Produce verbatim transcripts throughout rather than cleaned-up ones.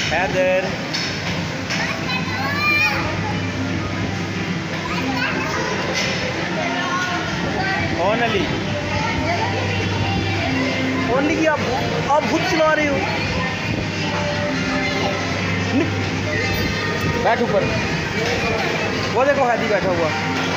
हैदर, कौन अली? ओनली की आप आप खुद चला रहे हो। बैठ ऊपर, वो देखो हादी बैठा हुआ।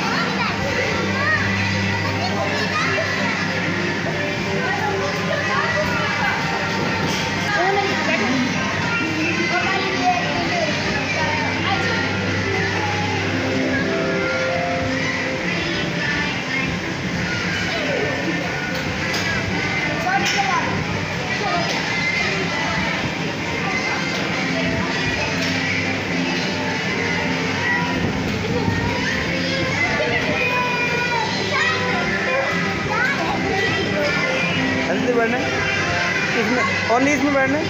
हल्दी बैठना इसमें, और नहीं इसमें बैठना।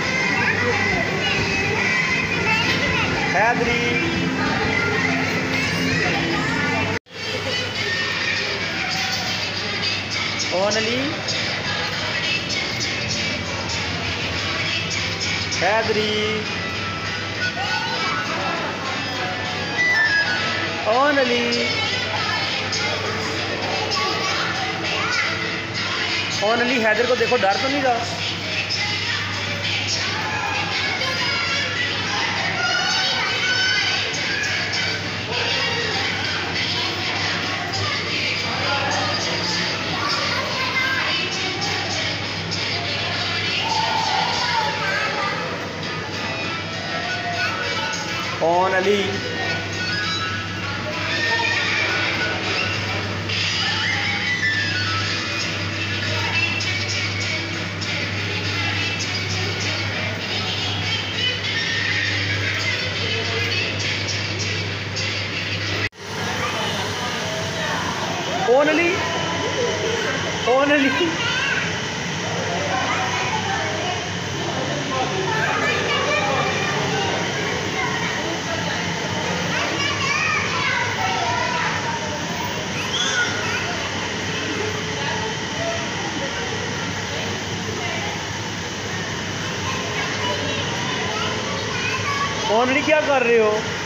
हैदरी, कौन अली? हैदरी, कौन अली? कौन अली? हैदर को देखो, डर तो नहीं रहा। कौन अली? कौन अली? कौन अली? कौन अली क्या कर रहे हो?